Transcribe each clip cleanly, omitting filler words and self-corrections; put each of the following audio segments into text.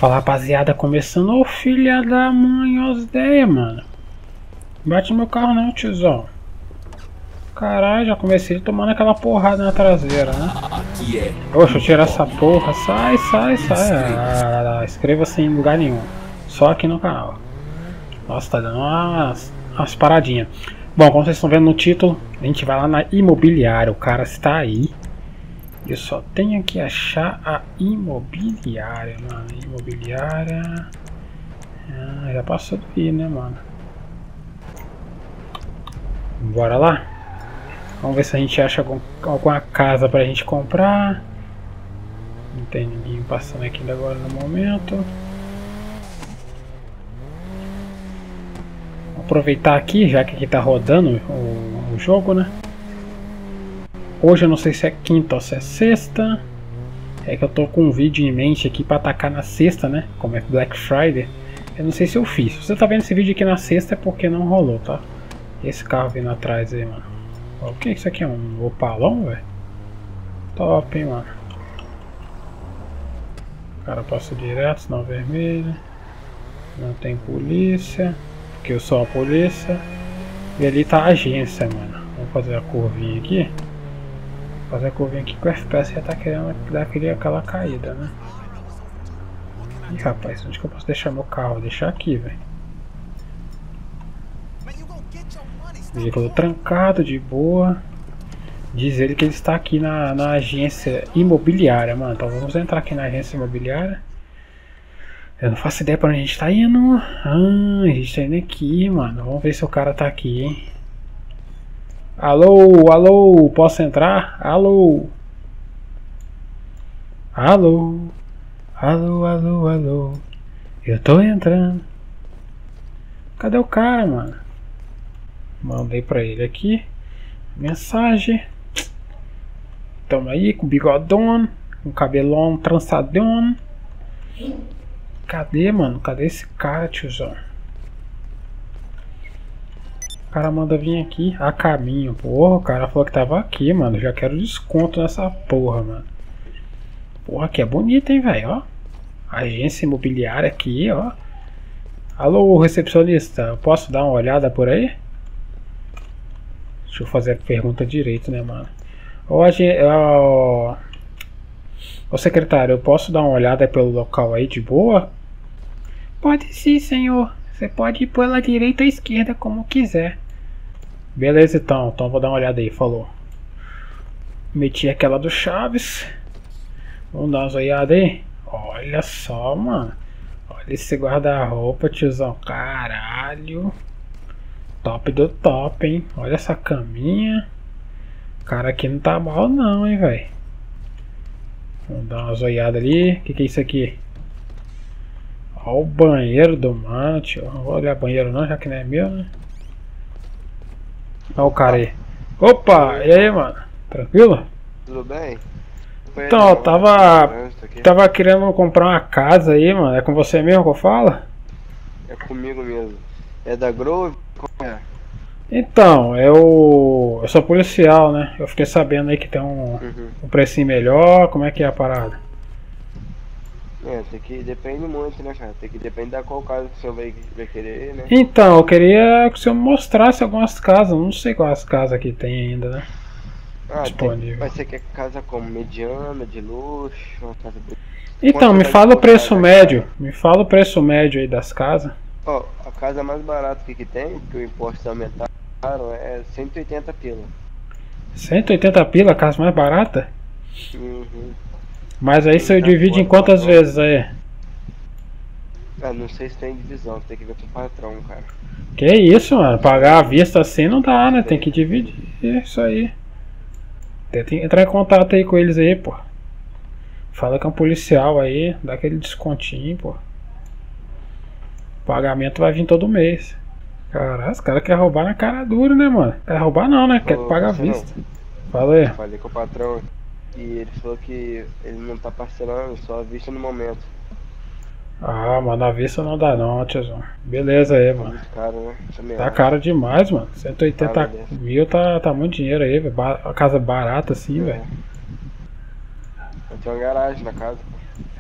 Fala, rapaziada, começando. Ô filha da mãe, os ideias, mano. Bate no meu carro não, tiozão. Caralho, já comecei tomando aquela porrada na traseira, né? Oxe, deixa eu tirar essa porra. Sai. Inscreva-se em lugar nenhum. Só aqui no canal. Nossa, tá dando umas paradinhas. Bom, como vocês estão vendo no título, a gente vai lá na imobiliária. O cara está aí. Eu só tenho que achar a imobiliária, mano. Imobiliária. Ah, já passou do I, né, mano? Bora lá? Vamos ver se a gente acha alguma casa pra gente comprar. Não tem ninguém passando aqui agora no momento. Vou aproveitar aqui, já que aqui tá rodando o jogo, né? Hoje eu não sei se é quinta ou se é sexta. É que eu tô com um vídeo em mente aqui pra atacar na sexta, né? Como é Black Friday. Eu não sei se eu fiz. Se você tá vendo esse vídeo aqui na sexta é porque não rolou, tá? Esse carro vindo atrás aí, mano. O que é isso aqui? É um Opalão, velho? Top, hein, mano. O cara passa direto, sinal vermelho. Não tem polícia. Porque eu sou a polícia. E ali tá a agência, mano. Vamos fazer a curvinha aqui. Fazer a curvinha aqui que o FPS já tá querendo dar aquela caída, né? Ih, rapaz, onde que eu posso deixar meu carro? Vou deixar aqui, velho. Veículo trancado, de boa. Diz ele que ele está aqui na agência imobiliária, mano. Então vamos entrar aqui na agência imobiliária. Eu não faço ideia pra onde a gente tá indo. Ah, a gente tá indo aqui, mano. Vamos ver se o cara tá aqui, hein. Alô, posso entrar? Alô. Eu tô entrando. Cadê o cara, mano? Mandei pra ele aqui. Mensagem. Tamo aí com bigodão, com cabelão trançadão. Cadê, mano? Cadê esse cara, tiozão? O cara manda vir aqui a caminho. Porra, o cara falou que tava aqui, mano. Já quero desconto nessa porra, mano. Porra, aqui é bonito, hein, velho, ó. Agência imobiliária aqui, ó. Alô, recepcionista, eu posso dar uma olhada por aí? Deixa eu fazer a pergunta direito, né, mano? Ô secretário, eu posso dar uma olhada pelo local aí de boa? Pode sim, senhor. Você pode ir pela direita ou esquerda, como quiser. Beleza, então vou dar uma olhada aí, falou. Meti aquela do Chaves. Vamos dar uma olhada aí. Olha só, mano. Olha esse guarda-roupa, tiozão. Caralho. Top do top, hein? Olha essa caminha. O cara aqui não tá mal não, hein, velho. Vamos dar uma zoiada ali. O que é isso aqui? Olha o banheiro do mano, tio. Não vou olhar banheiro não, já que não é meu, né? Olha o cara aí. Opa! E aí, mano? Tranquilo? Tudo bem? Então, eu tava querendo comprar uma casa aí, mano. É com você mesmo que eu falo? É comigo mesmo. É da Grove? Como é? Então, eu sou policial, né? Eu fiquei sabendo aí que tem um precinho melhor. Como é que é a parada? Depende muito, né, cara? Depende da qual casa que o senhor vai querer, né? Então, eu queria que o senhor me mostrasse algumas casas. Não sei quais casas que tem ainda, né? Disponível. Mas você quer casa como? Mediana, de luxo, uma casa... Então, me fala o preço médio. Me fala o preço médio aí das casas. Ó, a casa mais barata que tem, que o imposto aumentaram, é 180 pila. 180 pila, a casa mais barata? Uhum. Mas aí você divide em quantas vezes aí? Ah, não sei se tem divisão, tem que ver com o patrão, cara. Que isso, mano? Pagar à vista assim não dá, né? Tem que dividir isso aí. Tenta entrar em contato aí com eles aí, pô. Fala que é um policial aí, dá aquele descontinho, pô. O pagamento vai vir todo mês. Caralho, os caras querem roubar na cara dura, né, mano? Quer roubar não, né? Quer pagar à vista. Fala aí. Falei com o patrão e ele falou que ele não tá parcelando, só à vista no momento. Ah, mano, à vista não dá não, tiozão. Beleza aí, mano. Muito caro, né? Também Tá caro demais, mano. 180 mil tá muito dinheiro aí, velho. A casa barata assim, velho. Eu tenho uma garagem na casa.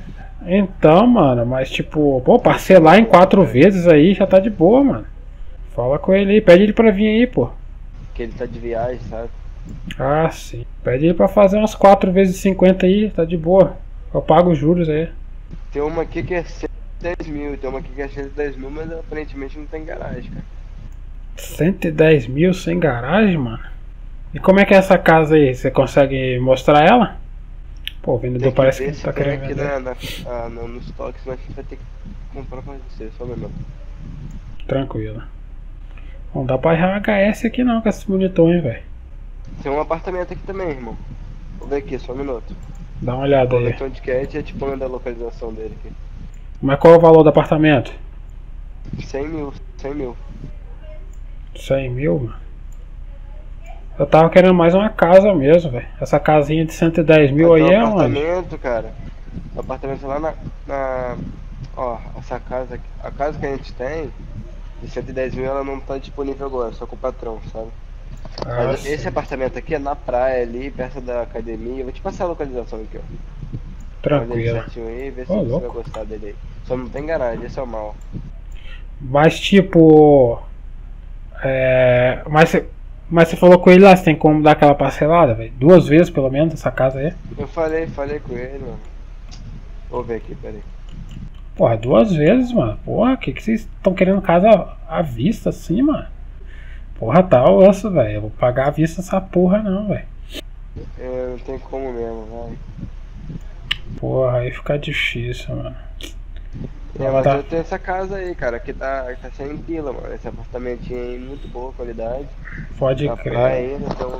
Então, mano, mas tipo, pô, parcelar em 4 vezes aí já tá de boa, mano. Fala com ele aí, pede ele pra vir aí, pô. Que ele tá de viagem, sabe? Ah, sim. Pede ele pra fazer umas 4 vezes 50 aí, tá de boa. Eu pago os juros aí. Tem uma aqui que é 110 mil, tem uma aqui que é 110 mil, mas aparentemente não tem garagem, cara. 110 mil sem garagem, mano? E como é que é essa casa aí? Você consegue mostrar ela? Pô, o vendedor parece que não tá querendo aqui vender. no estoque, senão a gente vai ter que comprar pra você, só um minuto. Tranquilo. Não dá pra errar HS aqui não com esse monitor, hein, velho. Tem um apartamento aqui também, irmão. Vou ver aqui, só um minuto. Dá uma olhada Vou ver aí. aqui onde que é e já te mando a localização dele aqui. Mas qual é o valor do apartamento? 100 mil, 100 mil. 100 mil, mano? Eu tava querendo mais uma casa mesmo, velho. Essa casinha de 110 mil aí Tem um é onde? apartamento, cara. O apartamento lá Ó, essa casa aqui. A casa que a gente tem, de 110 mil, ela não tá disponível agora, só com o patrão, sabe? Ah, Mas sim. esse apartamento aqui é na praia ali, perto da academia. Eu vou te passar a localização aqui, ó. Olha ele Tranquilo. certinho aí, vê se Ô, você vai louco. gostar dele aí. Só não tem garagem, esse é o mal. Mas tipo. Mas você falou com ele lá, você tem como dar aquela parcelada, velho? 2 vezes pelo menos essa casa aí? Eu falei com ele, mano. Vou ver aqui, peraí. Porra, 2 vezes, mano. Porra, que vocês estão querendo casa à vista assim, mano? Porra, tá osso, velho. Eu vou pagar à vista essa porra não, velho. Não tem como mesmo, vai. Porra, aí fica difícil, mano. Mas Tá. eu tenho essa casa aí, cara, que tá 100 pila, mano. Esse apartamentinho aí, muito boa qualidade. Pode Na crer. praia ainda, então.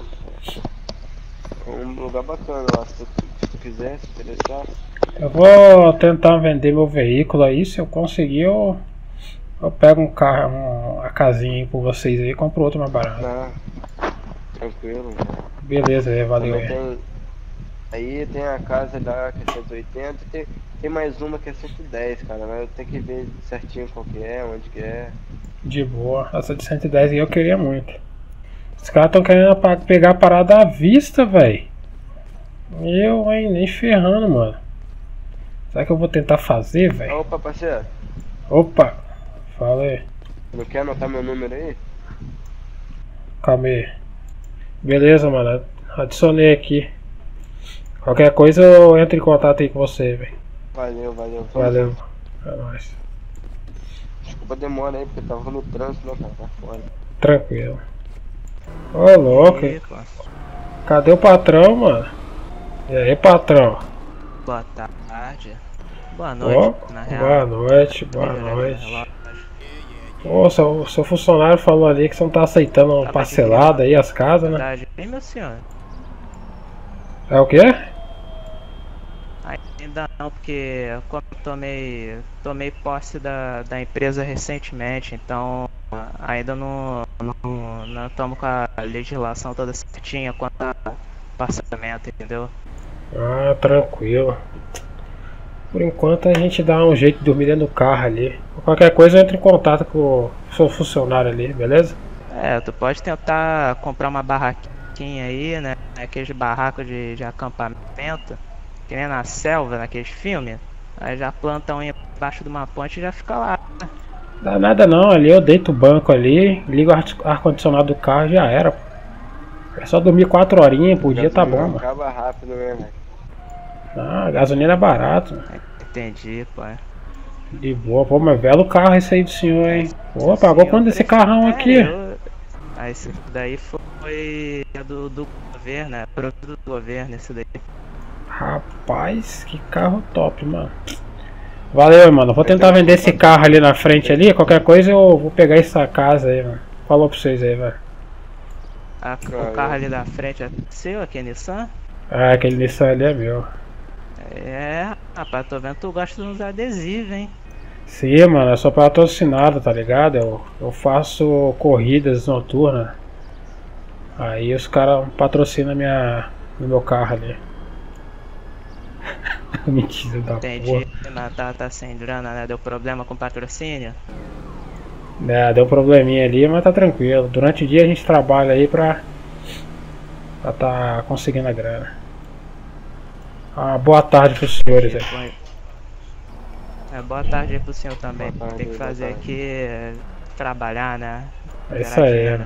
Um lugar bacana lá, se tu quiser, se interessar. Eu vou tentar vender meu veículo aí, se eu conseguir eu pego um carro, uma casinha aí por vocês aí e compro outro mais barato. Não, tranquilo, mano. Beleza aí, valeu Também aí. aí tem a casa lá que é 180 e tem mais uma que é 110, cara, mas eu tenho que ver certinho qual que é, onde que é. De boa. Essa de 110 aí eu queria muito. Os caras tão querendo pegar a parada à vista, velho. Eu, hein, nem ferrando, mano. Será que eu vou tentar fazer, velho? Opa, parceiro, Opa, fala aí. não quer anotar meu número aí? Calma aí. Beleza, mano. Adicionei aqui. Qualquer coisa eu entro em contato aí com você, velho. Valeu. Valeu. É nóis. Desculpa a demora aí, porque tava no trânsito, né, cara, tá fora. Tranquilo. Ô, louco. E, pô, Cadê o patrão, mano? E aí, patrão? boa tarde. Boa Ó, noite, na real. boa noite, boa Deixa eu olhar noite. no relógio. Ô, seu funcionário falou ali que você não tá aceitando uma Tá parcelada aí as casas, né? Verdade. Hein, meu senhor? É o quê? Ainda não, porque como eu tomei posse da empresa recentemente, então ainda não estamos com a legislação toda certinha quanto a parcelamento, entendeu? Ah, tranquilo. Por enquanto a gente dá um jeito de dormir dentro do carro ali. Qualquer coisa eu entro em contato com o seu funcionário ali, beleza? Tu pode tentar comprar uma barraquinha aí, né? Aqueles barracos de acampamento, que nem na selva, naqueles filmes. Aí já plantam embaixo de uma ponte e já fica lá. Dá nada não, ali eu deito o banco ali, ligo o ar-condicionado do carro e já era. Pô. É só dormir 4 horinhas por dia, tá bom, mano. Acaba rápido mesmo. Ah, a gasolina é barato, mano. Entendi, pô. De boa, pô, mas belo carro esse aí do senhor, hein? Pô, pagou quanto esse carrão aqui? Ah, esse daí foi do governo, né? Produto do governo, esse daí. Rapaz, que carro top, mano. Valeu, mano. Vou tentar vender esse carro ali na frente ali. Qualquer coisa eu vou pegar essa casa aí, mano. Falou pra vocês aí, velho. O carro ali da frente é seu, aqui é Nissan? Ah, aquele Nissan ali é meu. Rapaz, tô vendo que tu gosta de uns adesivos, hein? Sim, mano, eu sou patrocinado, tá ligado? Eu faço corridas noturnas. Aí os caras patrocinam no meu carro ali. Mentira da Entendi, porra. mas tá sem grana, né? Deu problema com patrocínio? É, deu um probleminha ali, mas tá tranquilo. Durante o dia a gente trabalha aí pra tá conseguindo a grana. Ah, boa tarde pros senhores aí. Boa tarde aí pro senhor também. Boa tarde, Tem que boa fazer tarde. aqui trabalhar, né? É isso Gerar aí, dinheiro. né?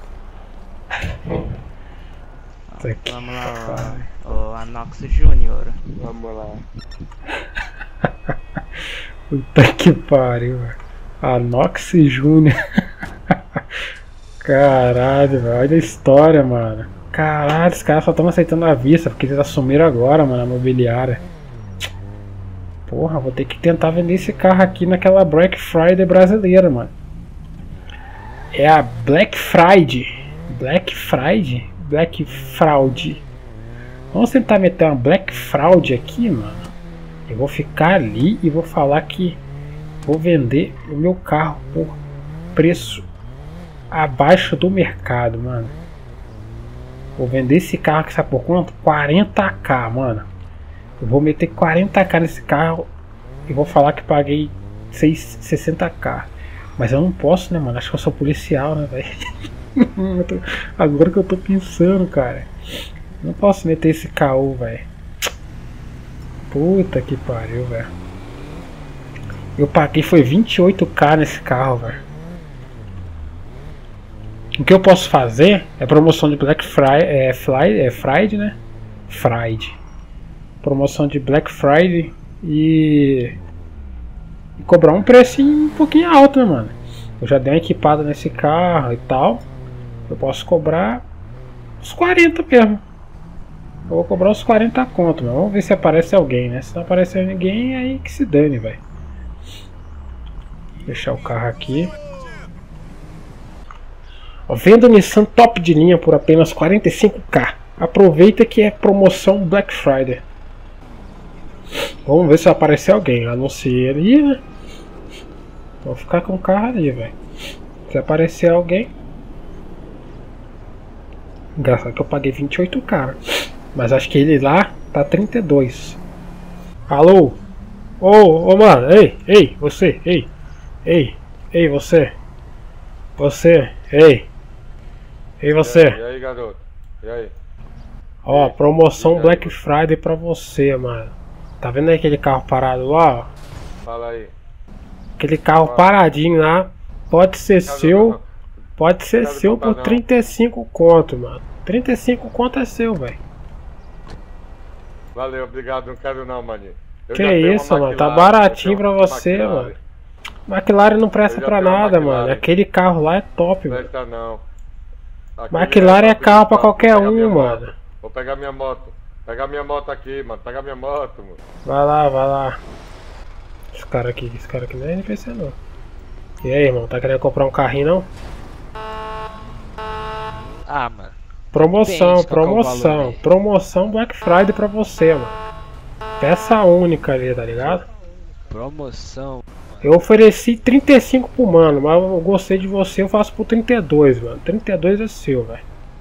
Isso aqui. Vamos lá, o Anox Júnior. Vamos lá. Puta que pariu, velho. Anox Júnior. Caralho, velho. Olha a história, mano. Caralho, os caras só estão aceitando a vista porque eles assumiram agora, mano, a mobiliária. Porra, vou ter que tentar vender esse carro aqui naquela Black Friday brasileira, mano. É a Black Friday. Black Friday? Black Fraud. Vamos tentar meter uma Black Fraud aqui, mano. Eu vou ficar ali e vou falar que vou vender o meu carro por preço abaixo do mercado, mano. Vou vender esse carro aqui, sabe por quanto? 40k, mano. Eu vou meter 40k nesse carro e vou falar que paguei 60k. Mas eu não posso, né, mano? Acho que eu sou policial, né, velho? Agora que eu tô pensando, cara. Não posso meter esse caô, velho. Puta que pariu, velho. Eu paguei foi 28k nesse carro, velho. O que eu posso fazer é promoção de Black Friday, Friday, né? Friday. Promoção de Black Friday e cobrar um preço um pouquinho alto, né, mano? Eu já dei uma equipada nesse carro e tal. Eu posso cobrar uns 40 mesmo. Eu vou cobrar uns 40 conto, mano. Vamos ver se aparece alguém, né? Se não aparecer ninguém, aí que se dane, velho. Deixar o carro aqui. Ó, venda Nissan top de linha por apenas 45k. Aproveita que é promoção Black Friday. Vamos ver se aparecer alguém. Anunciei ali, né? Vou ficar com o carro ali, velho. Se aparecer alguém. Engraçado que eu paguei 28k. Mas acho que ele lá tá 32. Alô? Ô, mano, ei, você, ei, você. Você, ei, você. E aí, garoto? E aí? Ó, promoção E aí, Black mano? Friday pra você, mano. Tá vendo aí aquele carro parado lá, ó? Fala aí. Aquele carro paradinho lá. Pode ser seu. Pode ser Quero seu comprar, por não. 35 conto, mano. 35 conto é seu, velho. Valeu, obrigado, não quero não, maninho. Eu Que já tenho uma isso, mano. Tá McLaren, baratinho eu pra tenho uma você, McLaren. mano. McLaren não presta Eu já pra tenho uma nada, McLaren. mano. Aquele carro lá é top, mano. Presta não. Aquele McLaren é top, carro pra top. qualquer Vou pegar minha um, moto. mano. Vou pegar minha moto. Pegar minha moto aqui, mano. Pegar minha moto, mano. Vai lá, vai lá. Esse cara aqui não é NPC não. E aí, irmão, tá querendo comprar um carrinho não? Ah, mano. Promoção, Depende, qual que é o valor promoção. aí? Promoção Black Friday pra você, mano. Peça única ali, tá ligado? Promoção. Eu ofereci 35 pro mano, mas eu gostei de você, eu faço por 32, mano. 32 é seu, velho.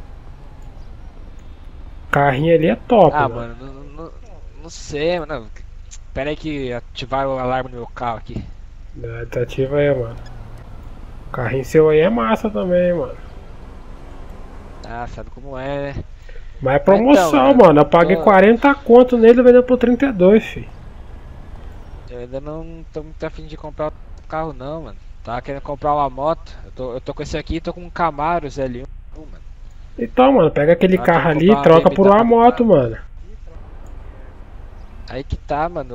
Carrinho ali é top, Ah, mano. mano, não sei, mano. Pera aí que ativaram o alarme no meu carro aqui. Ativa aí, mano. Carrinho seu aí é massa também, mano. Ah, sabe como é, né? Mas é promoção, Então, mano. Eu paguei tô- 40 conto nele e vendeu por 32, fi. Eu ainda não tô muito afim de comprar um carro não, mano. Tava querendo comprar uma moto. Eu tô com esse aqui, tô com um Camaro ZL1, mano. Então, mano, pega aquele Ah, carro tem que ali e comprar uma troca por uma BMW. moto, mano. Aí que tá, mano.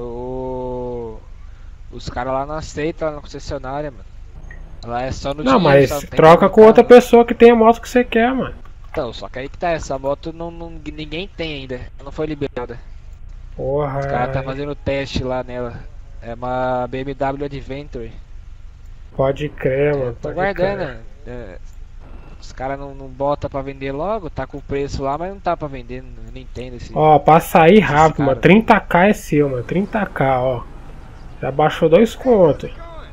Os caras lá não aceitam lá na concessionária, mano. Lá é só no Não, dinheiro, mas só não tem troca no com outra carro. pessoa que tem a moto que você quer, mano. Então, só que aí que tá, essa moto ninguém tem ainda. Não foi liberada. Porra. Os caras tá fazendo teste lá nela. É uma BMW Adventure. Pode crer, mano. Tô Pode guardando. crer. Os caras não botam pra vender logo, tá com o preço lá, mas não tá pra vender. Eu não entendo esse. Ó, pra sair rápido, cara. mano. 30k é seu, mano. 30k, ó. Já baixou 2 contos.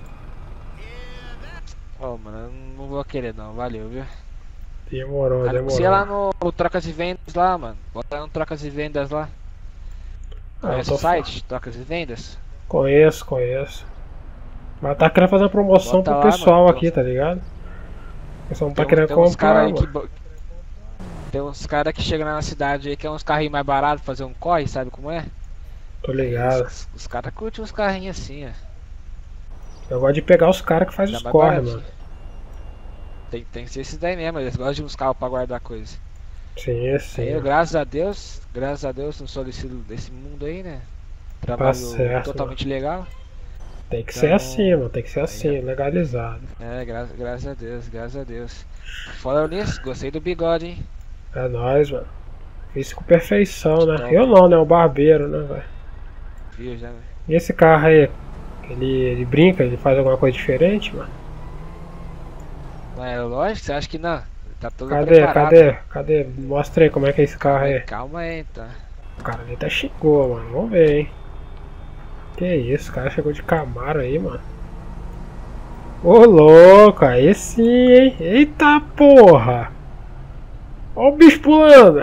Ó, mano, eu não vou querer não, valeu, viu? Demorou, Anuncia lá demorou. no Trocas e Vendas lá, mano. Bota lá no Trocas e Vendas lá. Ah, Conhece eu o tô site? Trocas e Vendas? Conheço. Mas tá querendo fazer uma promoção Bota pro lá, pessoal mano. aqui, tá ligado? O pessoal não tá Tem querendo uns cara comprar, aí que mano. Tem uns caras que chegam lá na cidade aí que é uns carrinhos mais baratos, fazer um corre, sabe como é? Tô ligado. Os caras curtem uns carrinhos assim, ó. Eu gosto de pegar os caras que fazem Dá os mais corre, barato. mano. Tem que ser esses daí mesmo, eles gostam de uns carros pra guardar coisa. Sim, sim. Aí eu, graças a Deus, não sou desse mundo aí, né? Trabalho certo, totalmente legal. Tem que ser Então, assim, mano. Tem que ser assim, legalizado. É, graças a Deus, graças a Deus. Fora nisso, gostei do bigode, hein? É nóis, mano. Fiz com perfeição, né? Top. Eu não, né? O barbeiro, né, velho? Viu já? E esse carro aí? Ele brinca? Ele faz alguma coisa diferente, mano? É lógico, você acha que não? Tá todo Cadê? preparado. Cadê? Mostra aí como é que é esse carro aí. Calma aí, tá? O cara ali até chegou, mano. Vamos ver, hein? Que isso, o cara chegou de Camaro aí, mano. Ô louco, aí sim, hein? Eita porra! Ó o bicho pulando!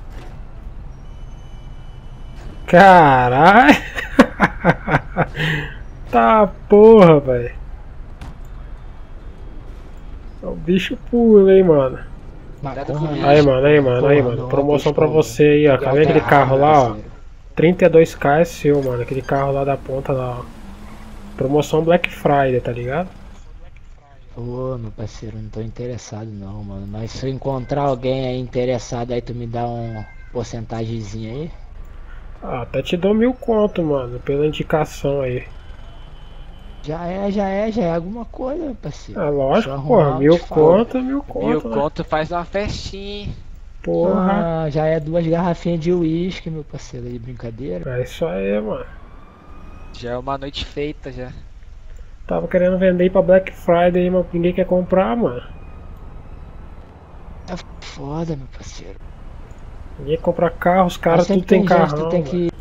Caralho! Tá porra, velho! O bicho pula, hein, mano. Aí, mano. Promoção pra você aí, ó. Cadê aquele carro lá, ó? 32k é seu, mano. Aquele carro lá da ponta lá, ó. Promoção Black Friday, tá ligado? Ô, meu parceiro, não tô interessado não, mano. Mas se eu encontrar alguém aí interessado, aí tu me dá um porcentagemzinho aí? Ah, até te dou 1000 conto, mano, pela indicação aí. Já é alguma coisa, meu parceiro. É lógico, Só porra, arrumar, 1000 eu te falo. conto, 1000 conto. 1000 né? conto faz uma festinha, hein? Porra. Ah, já é 2 garrafinhas de uísque, meu parceiro, aí, brincadeira. É isso aí, mano. Já é uma noite feita já. Tava querendo vender aí pra Black Friday, mas ninguém quer comprar, mano. É foda, meu parceiro. Ninguém compra carro, os caras Mas sempre tudo tem gente, carrão. tu tem velho.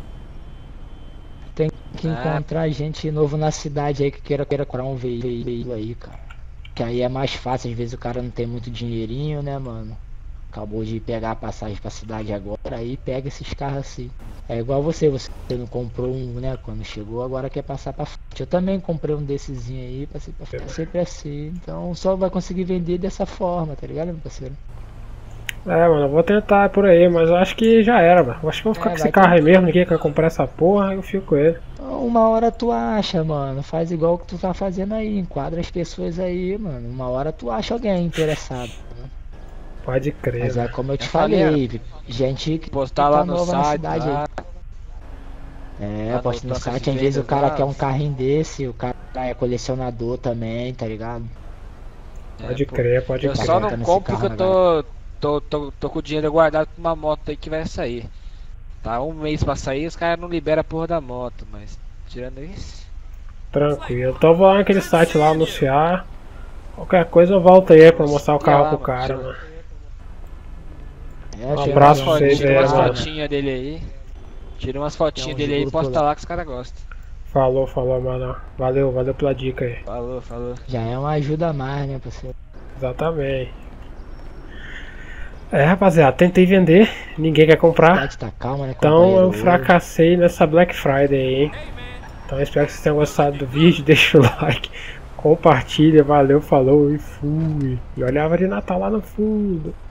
que encontrar gente novo na cidade aí que queira comprar um veículo aí, cara. Que aí é mais fácil, às vezes o cara não tem muito dinheirinho, né, mano? Acabou de pegar a passagem pra cidade agora, aí pega esses carros assim. É igual você não comprou um, né, quando chegou, agora quer passar pra frente. Eu também comprei um dessezinho aí, passei pra frente, é sempre assim. Então só vai conseguir vender dessa forma, tá ligado, meu parceiro? É, mano, eu vou tentar por aí, mas eu acho que já era, mano. Eu acho que eu vou ficar com esse vai carro aí mesmo, ninguém quer comprar essa porra, eu fico com ele. Uma hora tu acha, mano, faz igual que tu tá fazendo aí, enquadra as pessoas aí, mano. Uma hora tu acha alguém interessado. Pode crer. Mas é né? como eu te Eu falei, falei, gente que Postar tá lá no nova na site, cidade lá, aí. É, lá posta no trocas site, de às vezes o vendas cara lá. quer um carrinho desse, o cara é colecionador também, tá ligado? Pode pô. crer, pode Eu crer. só não Botando esse compro porque carro eu tô com o dinheiro guardado pra uma moto aí que vai sair. Tá um mês pra sair, os caras não liberam a porra da moto, mas tirando isso. Tranquilo. Então eu vou lá naquele site lá anunciar. Qualquer coisa eu volto aí pra mostrar o carro pro cara, mano. É, Um chega abraço lá, pra vocês Tira aí, umas mano. fotinhas dele aí. Tira umas fotinhas Tem um dele aí e grupo posta lá. lá que os caras gostam. Falou, mano. Valeu pela dica aí. Falou. Já é uma ajuda a mais, né, parceiro? Exatamente. É, rapaziada, tentei vender, ninguém quer comprar. Cidade tá calma, né, Então companheiro? eu fracassei nessa Black Friday aí, hein? Então eu espero que vocês tenham gostado do vídeo, deixa o like, compartilha, valeu, falou e fui. E olha a árvore de Natal lá no fundo.